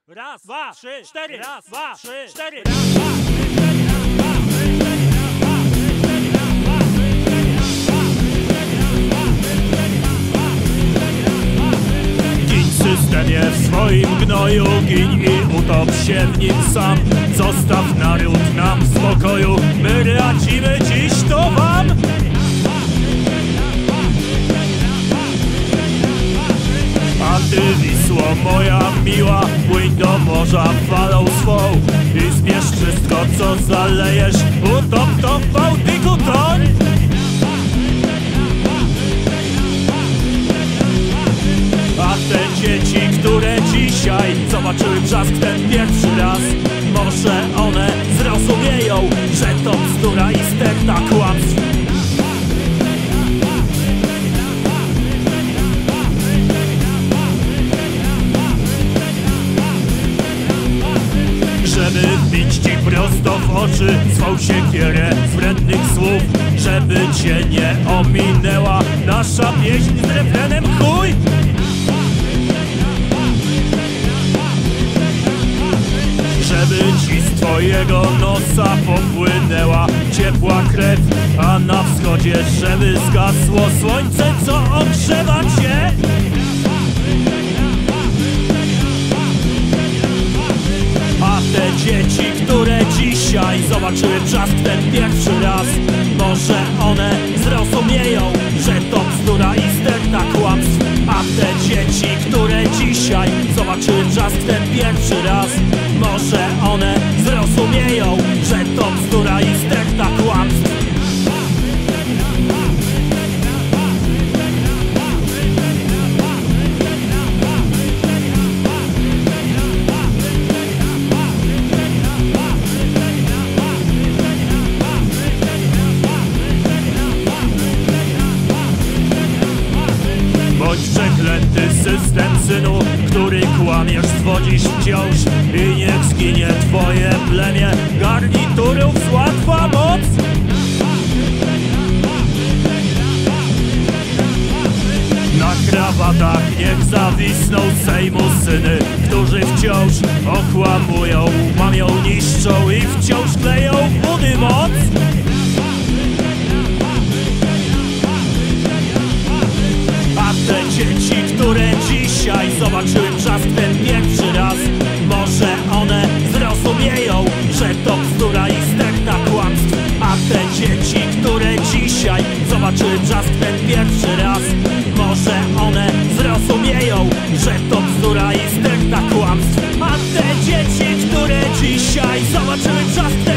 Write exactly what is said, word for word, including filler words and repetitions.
Raz, dwa, trzy, cztery. Raz, dwa, trzy, cztery. Raz, dwa, Giń systemie w swoim gnoju, giń i utop się w nim sam. Zostaw naród nam w spokoju, my radzimy dziś to wam. A ty, Wisło moja miła, płyń do morza falą swą i zbierz wszystko co zalejesz, utop to w Bałtyku toń. A te dzieci, które dzisiaj zobaczyły brzask ten pierwszy raz, może one zrozumieją, że to bzdura i sterta kłamstw. Żeby wbić ci prosto w oczy swą siekierę z wrednych słów, żeby cię nie ominęła nasza pieśń z refrenem chuj. Żeby ci z twojego nosa popłynęła ciepła krew, a na wschodzie żeby zgasło słońce, co ogrzewa cię. A te dzieci, które dzisiaj zobaczyły brzask ten pierwszy raz, może one zrozumieją, że to bzdura i sterta kłamstw. A te dzieci, które dzisiaj zobaczyły brzask ten pierwszy raz, może one zrozumieją, że to bzdura i sterta kłamstw. Bądź przeklęty system, synu, który kłamiesz, zwodzisz wciąż, i niech zginie twoje plemię garniturów z łatwa moc. Na krawatach niech zawisną Sejmu syny, którzy wciąż okłamują, mamią, niszczą i wciąż kleją budy moc. A te dzieci, które dzisiaj zobaczyły brzask ten pierwszy raz, może one zrozumieją, że to bzdura i sterta kłamstw. A te dzieci, które dzisiaj zobaczyły brzask ten pierwszy raz, może one zrozumieją, że to bzdura i sterta kłamstw. A te dzieci, które dzisiaj zobaczyły brzask ten